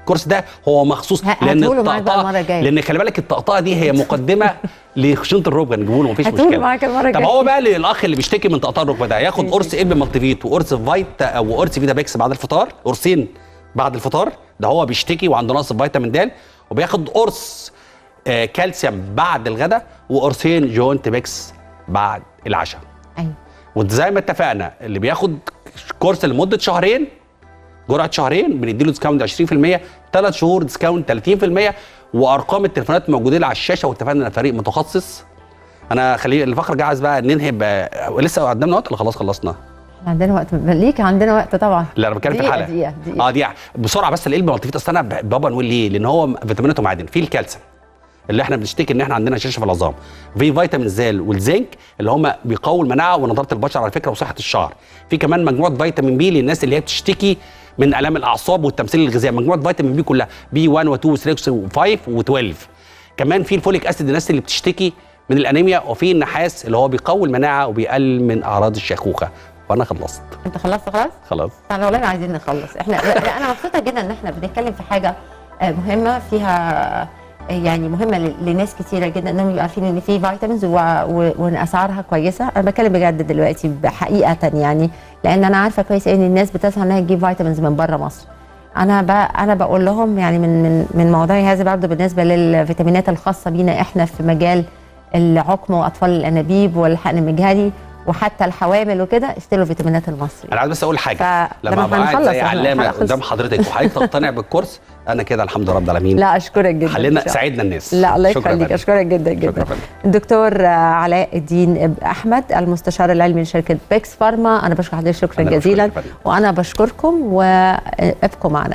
الكورس ده هو مخصوص لان الطقطقه، لان خلي بالك الطقطقه دي هي مقدمه لخشونه الركبه، نجيبه له مفيش مشكله. معاك المره الجايه. طب هو بقى للاخ اللي بيشتكي من طقطقه الركبه ده ياخد قرص اب مالتيفيت وقرص فيتا وقرص فيتا بيكس بعد الفطار، قرصين بعد الفطار، ده هو بيشتكي وعنده نقص فيتامين د، وبياخد قرص آه كالسيوم بعد الغداء وقرصين جوينت بيكس بعد العشاء. ايوه. وزي ما اتفقنا اللي بياخد كورس لمده شهرين، جرعه شهرين بنديله ديسكاونت عشرين في المية، ثلاث شهور ديسكاونت ثلاثين في المية، وارقام التليفونات موجودين على الشاشه، واتفقنا ان فريق متخصص. انا خلي الفقره جاهز بقى ننهي بقى. لسه قدامنا وقت ولا خلاص خلصنا؟ عندنا وقت ليك، عندنا وقت طبعا. لا انا بتكلم في الحلقه دقيقه دقيقه اه دقيقه بسرعه بس. القلب مالتيفيت اصل انا بابا نقول ليه؟ لان هو فيتامينات ومعادن، في الكالسيوم اللي احنا بنشتكي ان احنا عندنا شاشه في العظام، في فيتامين زال والزنك اللي هم بيقووا المناعه ونضاره البشره على فكره وصحه الشعر، في كمان مجموعه فيتامين بي للناس اللي هي بتشتكي من الام الاعصاب والتمثيل الغذائي، مجموعه فيتامين بي كلها بي واحد و2 و3 و5 و12. كمان في الفوليك اسيد للناس اللي بتشتكي من الانيميا، وفي النحاس اللي هو بيقوي المناعه وبيقلل من اعراض الشيخوخه. وانا خلصت. انت خلصت خلاص؟ خلاص. احنا والله عايزين نخلص. احنا لا انا مبسوطه جدا ان احنا بنتكلم في حاجه مهمه، فيها يعني مهمه لناس كتيره جدا انهم يبقوا عارفين ان في فيتامينز وان اسعارها كويسه. انا بتكلم بجد دلوقتي بحقيقه يعني، لان انا عارفه كويس ان الناس بتسعى انها تجيب فيتامينز من بره مصر. انا بقى انا بقول لهم يعني من من من موضوعي هذا برضه بالنسبه للفيتامينات الخاصه بينا احنا في مجال العقم واطفال الانابيب والحقن المجهري وحتى الحوامل وكده، اشتروا الفيتامينات المصري. انا عايز بس اقول حاجه، لما ابقى قاعد زي علامه قدام حضرتك وحضرتك تقتنع بالكورس، انا كده الحمد لله رب العالمين. لا اشكرك جدا، حلينا ساعدنا الناس. لا الله يخليك، اشكرك جدا جدا. الدكتور علاء الدين احمد المستشار العلمي لشركه بيكس فارما، انا بشكر حضرتك شكرا جزيلا، وانا بشكركم وابقوا معنا.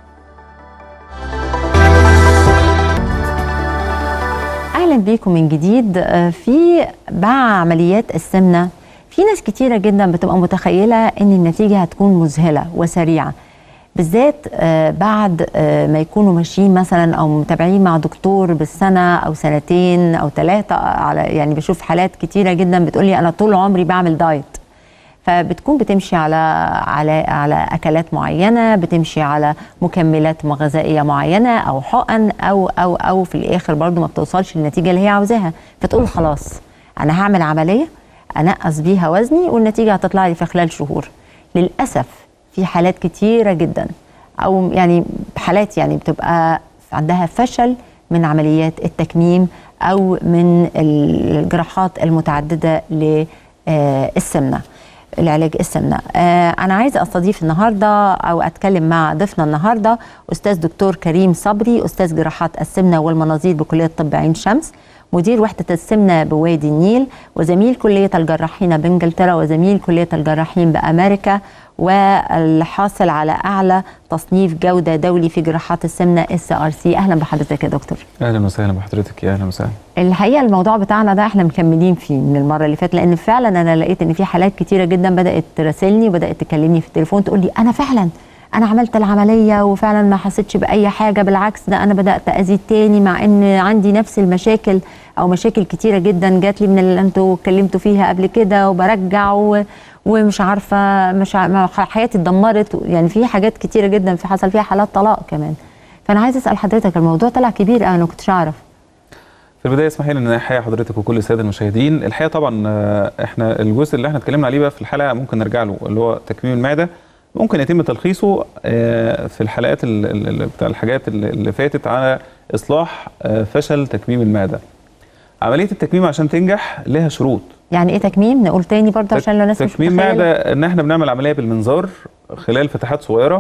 اهلا بيكم من جديد. في مع عمليات السمنه في ناس كتيره جدا بتبقى متخيله ان النتيجه هتكون مذهله وسريعه، بالذات بعد ما يكونوا ماشيين مثلا او متابعين مع دكتور بالسنه او سنتين او ثلاثه. على يعني بشوف حالات كتيره جدا بتقولي انا طول عمري بعمل دايت، فبتكون بتمشي على على على اكلات معينه، بتمشي على مكملات غذائيه معينه او حقن او او او في الاخر برضو ما بتوصلش للنتيجه اللي هي عاوزاها، فتقول خلاص انا هعمل عمليه انقص بيها وزني والنتيجه هتطلع لي في خلال شهور. للاسف في حالات كتيره جدا او يعني حالات يعني بتبقى عندها فشل من عمليات التكميم او من الجراحات المتعدده للسمنه، العلاج السمنه. آه انا عايزه استضيف النهارده او اتكلم مع ضيفنا النهارده استاذ دكتور كريم صبري، استاذ جراحات السمنه والمناظير بكليه طب عين شمس، مدير وحده السمنه بوادي النيل، وزميل كليه الجراحين بانجلترا وزميل كليه الجراحين بامريكا، والحاصل على اعلى تصنيف جوده دولي في جراحات السمنه اس ار سي. اهلا بحضرتك يا دكتور. اهلا وسهلا بحضرتك. يا اهلا وسهلا. الحقيقه الموضوع بتاعنا ده احنا مكملين فيه من المره اللي فاتت، لان فعلا انا لقيت ان في حالات كتيره جدا بدات تراسلني وبدات تكلمني في التليفون تقول لي انا فعلا انا عملت العمليه وفعلا ما حسيتش باي حاجه، بالعكس ده انا بدات ازيد تاني مع ان عندي نفس المشاكل او مشاكل كتيره جدا جات لي من اللي انتوا اتكلمتوا فيها قبل كده، وبرجع و... ومش عارفه مش ع... حياتي اتدمرت. يعني في حاجات كتيره جدا، في حصل فيها حالات طلاق كمان. فانا عايز اسال حضرتك، الموضوع طلع كبير انا ما كنتش اعرف. في البدايه اسمحي لي ان احيي حضرتك وكل الساده المشاهدين. الحقيقه طبعا احنا الجزء اللي احنا اتكلمنا عليه بقى في الحلقه ممكن نرجع له، اللي هو تكميم المعده، ممكن يتم تلخيصه في الحلقات اللي بتاع الحاجات اللي فاتت على اصلاح فشل تكميم المعده. عمليه التكميم عشان تنجح لها شروط. يعني ايه تكميم؟ نقول تاني برضه عشان لو الناس مش تكميم معده ان احنا بنعمل عمليه بالمنظار خلال فتحات صغيره،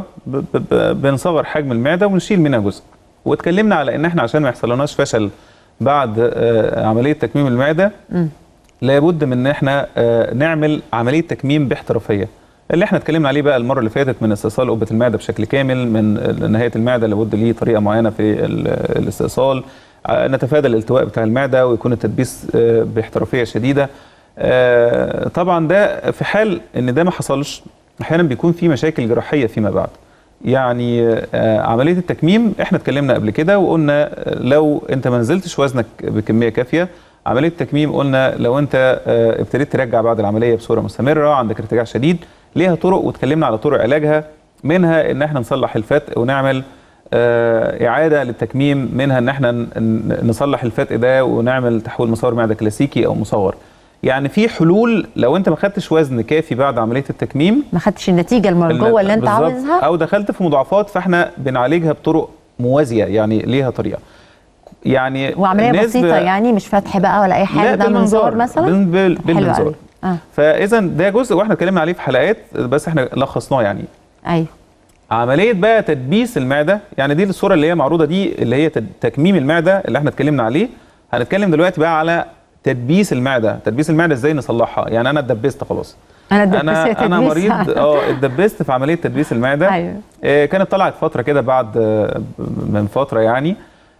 بنصغر حجم المعده ونشيل منها جزء. واتكلمنا على ان احنا عشان ما يحصلناش فشل بعد عمليه تكميم المعده م. لابد من ان احنا نعمل عمليه تكميم باحترافيه، اللي احنا اتكلمنا عليه بقى المره اللي فاتت، من استئصال قبه المعده بشكل كامل، من نهايه المعده لابد ليه طريقه معينه في الاستئصال، نتفادى الالتواء بتاع المعده ويكون التدبيس باحترافيه شديده. طبعا ده في حال ان ده ما حصلش، احيانا بيكون في مشاكل جراحيه فيما بعد. يعني عمليه التكميم احنا اتكلمنا قبل كده وقلنا لو انت ما نزلتش وزنك بكميه كافيه، عمليه التكميم قلنا لو انت ابتديت ترجع بعد العمليه بصوره مستمره، عندك ارتجاع شديد، ليها طرق واتكلمنا على طرق علاجها، منها ان احنا نصلح الفتق ونعمل آه اعاده للتكميم، منها ان احنا نصلح الفتق ده ونعمل تحويل مسار معده كلاسيكي او مصغر. يعني في حلول لو انت ما خدتش وزن كافي بعد عمليه التكميم، ما خدتش النتيجه المرجوه اللي انت عاوزها، او دخلت في مضاعفات، فاحنا بنعالجها بطرق موازيه، يعني ليها طريقه. يعني وعمليه بسيطه، يعني مش فتح بقى ولا اي حاجه، ده منظار مثلا بالمنظار. آه. فاذا ده جزء واحنا اتكلمنا عليه في حلقات، بس احنا لخصناه يعني. ايوه. عمليه بقى تدبيس المعده، يعني دي الصوره اللي هي معروضه دي اللي هي تكميم المعده اللي احنا اتكلمنا عليه. هنتكلم دلوقتي بقى على تدبيس المعده. تدبيس المعده ازاي نصلحها؟ يعني انا اتدبست خلاص، انا اتدبست انا انا مريض اه اتدبست في عمليه تدبيس المعده. ايوه. آه كانت طلعت فتره كده بعد آه من فتره يعني.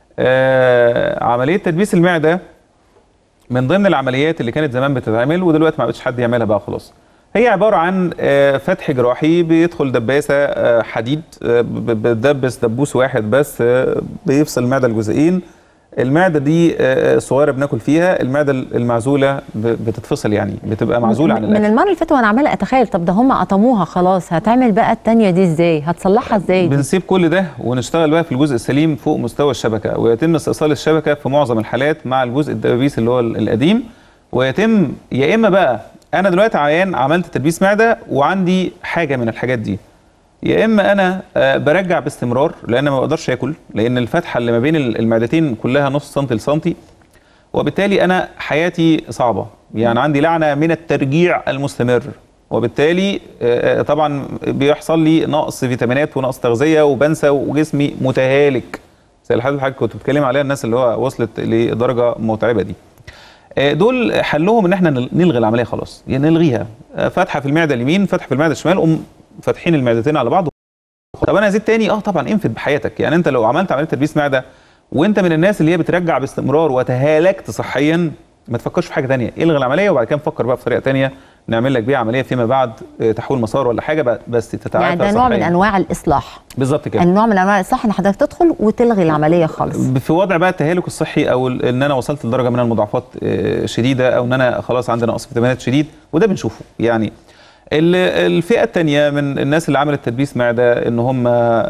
آه عمليه تدبيس المعده من ضمن العمليات اللي كانت زمان بتتعمل ودلوقتي ما بقتش حد يعملها بقى خلاص. هي عباره عن آه فتح جراحي، بيدخل دباسه آه حديد، آه بتدبس دبوس واحد بس، آه بيفصل المعده لجزئين. المعده دي صغيره بناكل فيها، المعده المعزوله بتتفصل، يعني بتبقى معزوله عن الاكل. من المره اللي فاتت وانا عماله اتخيل، طب ده هم قطموها خلاص، هتعمل بقى الثانيه دي ازاي؟ هتصلحها ازاي؟ بنسيب كل ده ونشتغل بقى في الجزء السليم فوق مستوى الشبكه، ويتم استئصال الشبكه في معظم الحالات مع الجزء الدبابيس اللي هو القديم. ويتم يا اما بقى انا دلوقتي عيان عملت تدبيس معده وعندي حاجه من الحاجات دي، يا اما انا برجع باستمرار لان ما بقدرش اكل، لان الفتحه اللي ما بين المعدتين كلها نص سنتي لسنتي، وبالتالي انا حياتي صعبه، يعني عندي لعنه من الترجيع المستمر، وبالتالي طبعا بيحصل لي نقص فيتامينات ونقص تغذيه وبنسى وجسمي متهالك زي الحاله اللي حضرتك كنت بتتكلم عليها، الناس اللي هو وصلت لدرجه متعبه دي. دول حلهم ان احنا نلغي العمليه خلاص، يعني نلغيها. فتحه في المعده اليمين، فتحه في المعده الشمال، قوم فاتحين المعدتين على بعض. طب انا ازيد تاني؟ اه طبعا انفد بحياتك. يعني انت لو عملت عمليه تدبيس معده وانت من الناس اللي هي بترجع باستمرار وتهالكت صحيا، ما تفكرش في حاجه ثانيه، الغي العمليه وبعد كده نفكر بقى في طريقه ثانيه نعمل لك بيها عمليه فيما بعد، تحويل مسار ولا حاجه بس تتعافى يعني ده نوع من انواع الاصلاح. بالظبط كده، النوع من انواع الاصلاح ان حضرتك تدخل وتلغي العمليه خالص في وضع بقى التهالك الصحي، او ان انا وصلت لدرجه من المضاعفات شديده، او ان انا خلاص عندي نقص فيتامينات شديد، وده بنشوفه. يعني الفئه الثانيه من الناس اللي عملت تدبيس معده ان هم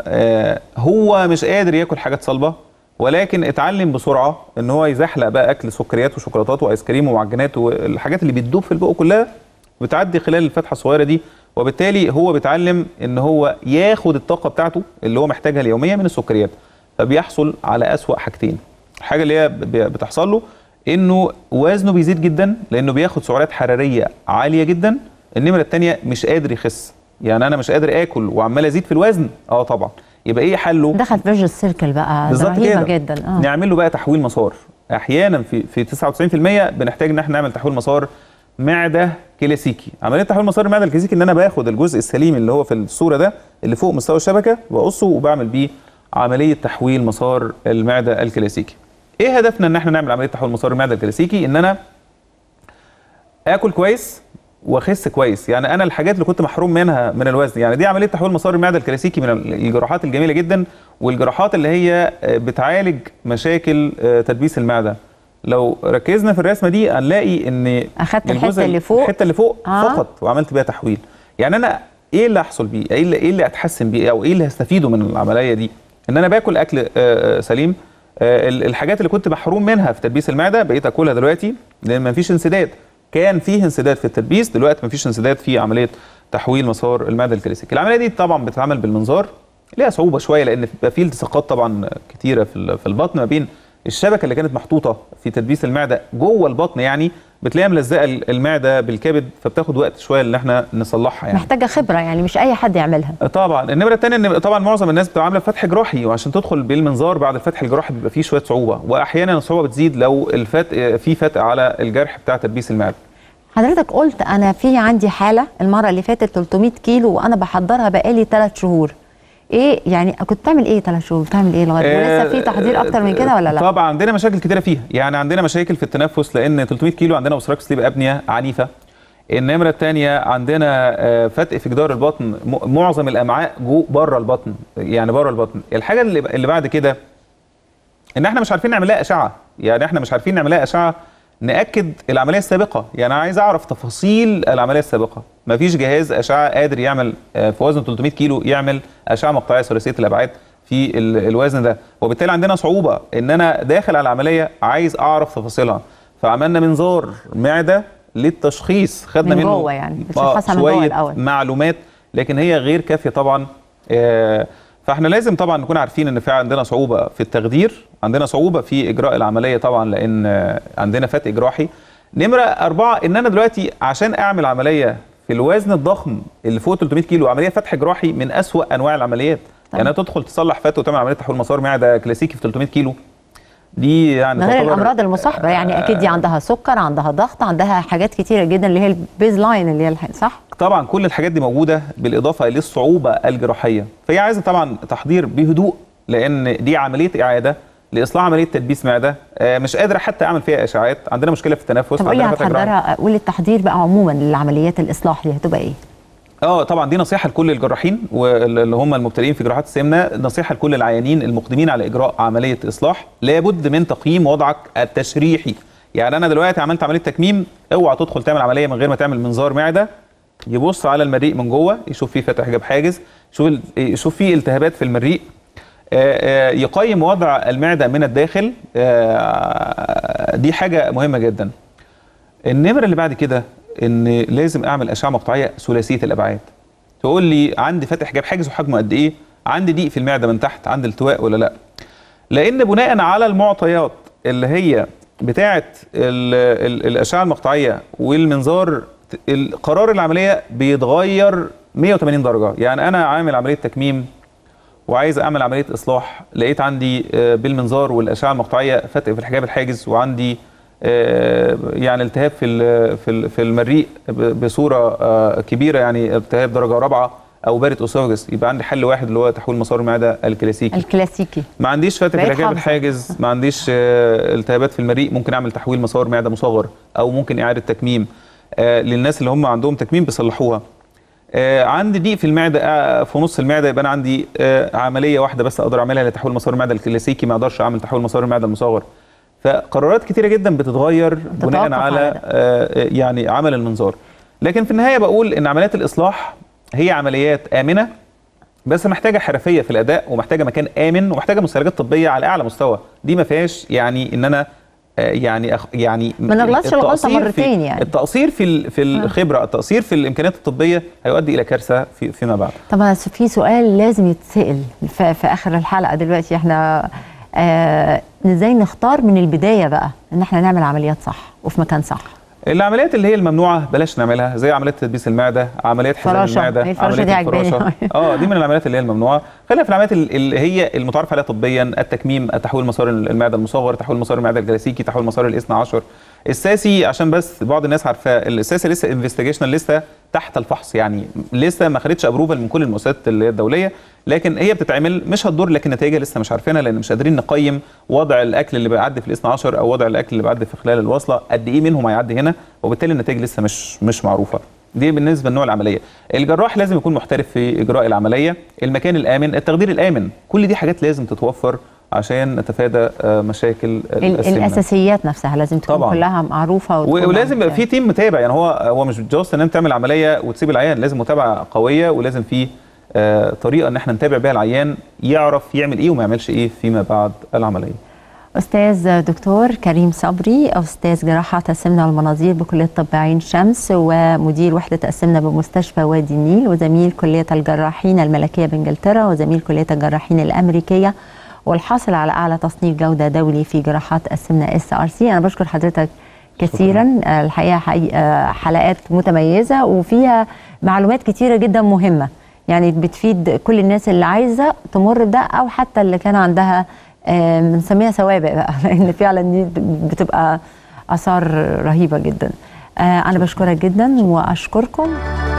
هو مش قادر ياكل حاجات صلبه، ولكن اتعلم بسرعه ان هو يزحلق بقى اكل سكريات وشوكولاتات وايس كريم ومعجنات والحاجات اللي بتدوب في البق كلها بتعدي خلال الفتحه الصغيره دي، وبالتالي هو بيتعلم ان هو ياخد الطاقه بتاعته اللي هو محتاجها اليوميه من السكريات، فبيحصل على اسوأ حاجتين. الحاجه اللي هي بتحصل له انه وزنه بيزيد جدا لانه بياخد سعرات حراريه عاليه جدا. النمره الثانيه مش قادر يخس، يعني انا مش قادر اكل وعمال ازيد في الوزن، اه طبعا يبقى ايه حله؟ دخل في فيرجوس سيركل بقى، رهيبه جدا. اه نعمل له بقى تحويل مسار. احيانا في في تسعة وتسعين في المية بنحتاج ان احنا نعمل تحويل مسار معده كلاسيكي. عمليه تحويل مسار المعده الكلاسيكي ان انا باخد الجزء السليم اللي هو في الصوره ده اللي فوق مستوى الشبكه واقصه وبعمل بيه عمليه تحويل مسار المعده الكلاسيكي. ايه هدفنا ان احنا نعمل عمليه تحويل مسار المعده الكلاسيكي؟ ان انا اكل كويس واخس كويس. يعني انا الحاجات اللي كنت محروم منها من الوزن، يعني دي عمليه تحويل مسار المعده الكلاسيكي من الجراحات الجميله جدا، والجراحات اللي هي بتعالج مشاكل تدبيس المعده. لو ركزنا في الرسمه دي هنلاقي ان اخدت الحته اللي فوق الحته اللي فوق آه. فقط وعملت بيها تحويل. يعني انا ايه اللي هحصل بيه؟ ايه اللي ايه اللي اتحسن بيه او ايه اللي هستفيده من العمليه دي؟ ان انا باكل اكل سليم. الحاجات اللي كنت محروم منها في تدبيس المعده بقيت اكلها دلوقتي لان ما فيش انسداد. كان فيه انسداد في التدبيس، دلوقتي ما فيش انسداد في عمليه تحويل مسار المعده الكلاسيكي. العمليه دي طبعا بتتعمل بالمنظار، ليها صعوبه شويه لان بيبقى فيه التصاقات طبعا كتيره في في البطن ما بين الشبكه اللي كانت محطوطه في تدبيس المعده جوه البطن، يعني بتلاقيها ملزقه المعده بالكبد، فبتاخد وقت شويه ان احنا نصلحها. يعني محتاجه خبره، يعني مش اي حد يعملها. طبعا. النمره الثانيه ان طبعا معظم الناس بتبقى عامله فتح جراحي، وعشان تدخل بالمنظار بعد الفتح الجراحي بيبقى فيه شويه صعوبه، واحيانا الصعوبه بتزيد لو الفتق في فتق على الجرح بتاع تدبيس المعده. حضرتك قلت انا في عندي حاله المره اللي فاتت ثلاثمية كيلو وانا بحضرها بقالي ثلاث شهور. ايه يعني كنت بتعمل ايه ثلاث شهور؟ بتعمل ايه لغايه آه ولسه في تحضير اكتر من كده ولا لا؟ طبعا عندنا مشاكل كتيره فيها، يعني عندنا مشاكل في التنفس لان ثلاثمية كيلو عندنا اوبستراكتيف سليب ابنيه عنيفه. النمره الثانيه عندنا فتق في جدار البطن، معظم الامعاء جو بره البطن، يعني بره البطن. الحاجه اللي اللي بعد كده ان احنا مش عارفين نعمل لها اشعه، يعني احنا مش عارفين نعمل لها اشعه ناكد العمليه السابقه. يعني انا عايز اعرف تفاصيل العمليه السابقه، مفيش جهاز اشعه قادر يعمل في وزن ثلاثمية كيلو يعمل اشعه مقطعيه ثلاثيه الابعاد، في الوزن ده، وبالتالي عندنا صعوبه ان انا داخل على العمليه عايز اعرف تفاصيلها. فعملنا منظار معده للتشخيص، خدنا من منه جوه يعني بتشخصها من جوه شويه الأول. معلومات، لكن هي غير كافيه طبعا. آه فاحنا لازم طبعا نكون عارفين ان في عندنا صعوبه في التخدير، عندنا صعوبه في اجراء العمليه طبعا لان عندنا فتق جراحي. نمره اربعه ان انا دلوقتي عشان اعمل عمليه في الوزن الضخم اللي فوق ثلاثمائة كيلو، عمليه فتح جراحي من اسوأ انواع العمليات. طبعا. يعني تدخل تصلح فتق وتعمل عمليه تحويل مسار معده كلاسيكي في ثلاثمائة كيلو، دي يعني غير الامراض المصاحبه، يعني اكيد دي عندها سكر، عندها ضغط، عندها حاجات كتيره جدا اللي هي البيز لاين اللي هي صح. طبعا كل الحاجات دي موجوده بالاضافه للصعوبه الجراحيه، فهي عايزه طبعا تحضير بهدوء لان دي عمليه اعاده لاصلاح عمليه تدبيس معده، آه مش قادره حتى اعمل فيها اشعاعات، عندنا مشكله في التنفس. طب قولي هتحضرها، قولي التحضير بقى عموما للعمليات الاصلاح دي هتبقى ايه؟ اه طبعا دي نصيحه لكل الجراحين واللي هم المبتدئين في جراحات السمنه، نصيحه لكل العيانين المقدمين على اجراء عمليه اصلاح، لابد من تقييم وضعك التشريحي. يعني انا دلوقتي عملت عمليه تكميم، اوعى تدخل تعمل عمليه من غير ما تعمل منظار معده يبص على المريء من جوه، يشوف فيه فتح جاب حاجز، يشوف يشوف فيه التهابات في المريء، يقيم وضع المعده من الداخل، دي حاجه مهمه جدا. النمره اللي بعد كده ان لازم اعمل اشعه مقطعيه ثلاثيه الابعاد. تقول لي عندي فتح جاب حاجز وحجمه قد ايه؟ عندي ضيق في المعده من تحت، عندي التواء ولا لا؟ لان بناء على المعطيات اللي هي بتاعه الاشعه المقطعيه والمنظار، القرار العمليه بيتغير مئة وثمانين درجه. يعني انا عامل عمليه تكميم وعايز اعمل عمليه اصلاح، لقيت عندي بالمنظار والاشعه المقطعيه فتق في الحجاب الحاجز، وعندي يعني التهاب في في المريء بصوره كبيره، يعني التهاب درجه رابعه او بارت اسوفاجس، يبقى عندي حل واحد اللي هو تحويل مسار المعده الكلاسيكي. الكلاسيكي ما عنديش فتق في الحجاب الحاجز، ما عنديش التهابات في المريء، ممكن اعمل تحويل مسار معده مصغر او ممكن اعاده تكميم. آه للناس اللي هم عندهم تكميم بيصلحوها. آه عندي ضيق في المعده، آه في نص المعده، يبقى انا عندي آه عمليه واحده بس اقدر اعملها لتحويل مسار المعده الكلاسيكي، ما اقدرش اعمل تحويل مسار المعده المصغر. فقرارات كتيره جدا بتتغير بناء على آه يعني عمل المنظار. لكن في النهايه بقول ان عمليات الاصلاح هي عمليات امنه، بس محتاجه حرفيه في الاداء، ومحتاجه مكان امن، ومحتاجه مستلزمات طبيه على اعلى مستوى. دي ما فيهاش يعني ان انا يعني أخ يعني ما نغلطش الغلطه مرتين. يعني التقصير في في الخبره، التقصير في الامكانيات الطبيه هيؤدي الى كارثه في فيما بعد. طب في سؤال لازم يتسال في, في اخر الحلقه دلوقتي، احنا آه ازاي نختار من البدايه بقى ان احنا نعمل عمليات صح وفي مكان صح؟ العمليات اللي هي الممنوعه بلاش نعملها، زي عمليات تدبيس المعده، عمليات حزام المعده، عمليات دي الفراشه. اه دي من العمليات اللي هي الممنوعه. خلينا في العمليات اللي هي المتعارف عليها طبيا، التكميم، تحويل مسار المعده المصغر، تحويل مسار المعده الكلاسيكي، تحويل مسار الاثنى عشر. الساسي عشان بس بعض الناس عارفاه، الساسي لسه انفستيجيشن، لسه تحت الفحص، يعني لسه ما خدتش ابروفال من كل المؤسسات اللي هي الدوليه، لكن هي بتتعمل مش هتضر، لكن نتائجها لسه مش عارفينها لان مش قادرين نقيم وضع الاكل اللي بيعدي في الاثنى عشر او وضع الاكل اللي بيعدي في خلال الوصله، قد ايه منهم هيعدي هنا، وبالتالي النتائج لسه مش مش معروفه. دي بالنسبه لنوع العمليه. الجراح لازم يكون محترف في اجراء العمليه، المكان الامن، التخدير الامن، كل دي حاجات لازم تتوفر عشان نتفادى مشاكل السمنه. الاساسيات نفسها لازم تكون طبعا كلها معروفه، ولازم يبقى في تيم متابع. يعني هو هو مش جاست ان انت تعمل عمليه وتسيب العيان، لازم متابعه قويه، ولازم في آه طريقه ان احنا نتابع بيها العيان يعرف يعمل ايه وما يعملش ايه فيما بعد العمليه. استاذ دكتور كريم صبري، استاذ جراحات السمنه والمناظير بكليه طب عين شمس، ومدير وحده السمنه بمستشفى وادي النيل، وزميل كليه الجراحين الملكيه بانجلترا، وزميل كليه الجراحين الامريكيه، والحاصل على اعلى تصنيف جوده دولي في جراحات السمنه اس ار سي. انا بشكر حضرتك كثيرا، الحقيقه حلقات متميزه وفيها معلومات كثيره جدا مهمه، يعني بتفيد كل الناس اللي عايزه تمر بده، او حتى اللي كان عندها بنسميها سوابق بقى، لان فعلا دي بتبقى اثار رهيبه جدا. انا بشكرك جدا واشكركم.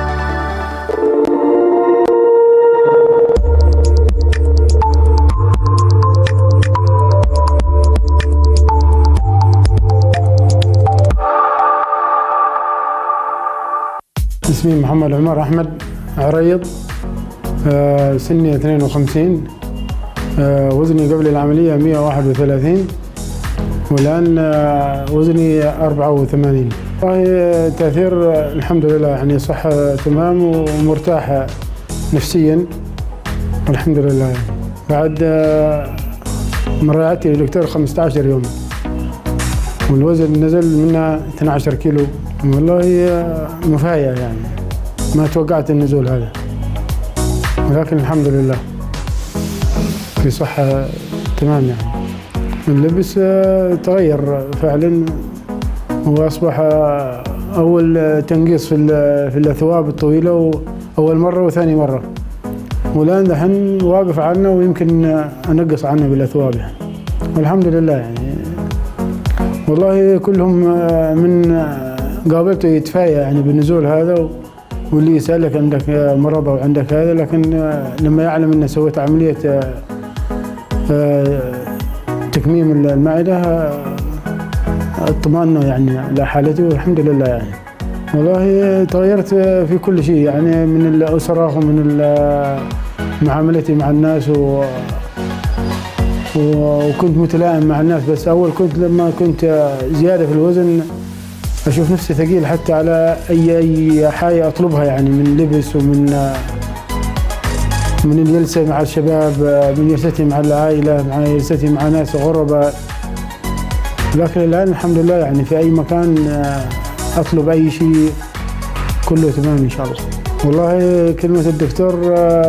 اسمي محمد عمر أحمد عريض، آه سني اثنين وخمسين، آه وزني قبل العملية مئة وواحد وثلاثين، والآن آه وزني أربعة وثمانين. والله تأثير الحمد لله، يعني صحة تمام ومرتاحة نفسيا والحمد لله. بعد مراجعتي للدكتور خمسة عشر يوم، والوزن نزل منها اثني عشر كيلو. والله مفاجأة يعني، ما توقعت النزول هذا، ولكن الحمد لله في صحة تمام يعني. اللبس تغير فعلا، وأصبح أول تنقيص في في الأثواب الطويلة أول مرة وثاني مرة، والآن دحين واقف عنه ويمكن أنقص عنه بالأثواب يعني، والحمد لله يعني. والله كلهم من قابلته يتفايا يعني بالنزول هذا، واللي يسألك عندك مرض أو عندك هذا، لكن لما يعلم أنه سويت عملية تكميم المعدة اطمأنوا يعني على حالتي، والحمد لله يعني. والله تغيرت في كل شيء يعني، من الأسرة ومن معاملتي مع الناس، و وكنت متلائم مع الناس. بس أول كنت لما كنت زيادة في الوزن أشوف نفسي ثقيل حتى على أي أي حاجة أطلبها يعني، من لبس ومن من الجلسة مع الشباب، من جلستي مع العائلة، مع جلستي مع ناس غرباء. لكن الآن الحمد لله يعني في أي مكان أطلب أي شيء كله تمام إن شاء الله. والله كلمة الدكتور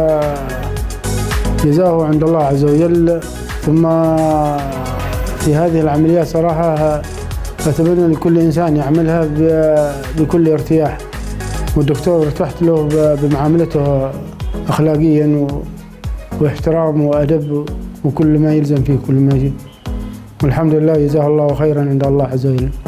جزاه عند الله عز وجل. ثم في هذه العمليات صراحة أتمنى لكل إنسان يعملها بكل ارتياح، والدكتور ارتحت له بمعاملته أخلاقيا واحترام وأدب وكل ما يلزم فيه كل ما يجي، والحمد لله جزاه الله خيرا عند الله عز وجل.